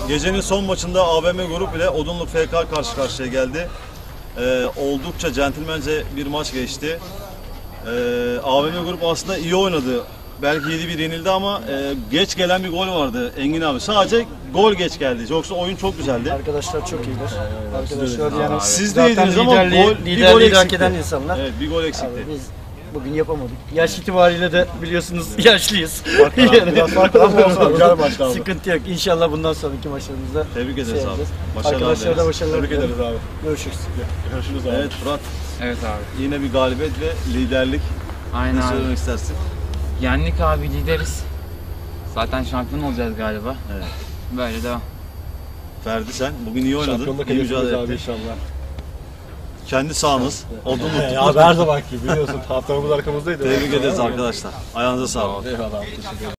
Gecenin son maçında AVM Grup ile Odunlu FK karşı karşıya geldi. Oldukça centilmence bir maç geçti. AVM Grup aslında iyi oynadı. Belki 7-1 yenildi ama geç gelen bir gol vardı Engin abi. Sadece gol geç geldi. Yoksa oyun çok güzeldi. Arkadaşlar çok iyidir. Arkadaşlar yani siz de iyiydiniz ama liderliği hak eden insanlar. Evet, bir gol eksikti. Abi biz bugün yapamadık. Yaş itibariyle de biliyorsunuz yaşlıyız. Biraz farklı olsa güzel maçtı abi. Sıkıntı yok. İnşallah bundan sonraki maçlarımızda Tebrik ederiz abi. yapacağız. Başarılar Arkadaşlara da dileriz. başarılar Tebrik ederiz abi. Görüşürüz. Görüşürüz abi. Evet Fırat, Evet abi. yine bir galibiyet ve liderlik. Aynen Ne abi. söylemek istersin? Yendik abi, lideriz. Zaten şampiyon olacağız galiba. Evet. Böyle devam. Ferdi sen bugün iyi oynadın. Şampiyonluk İyi mücadele hedefimiz abi ettin. inşallah. Kendi sahanız. Odunlu. Abi her zamanki biliyorsun taraftarımız arkamızdaydı. Tebrik ederiz arkadaşlar. Ayağınıza sağlık. Eyvallah abi, teşekkür ederim.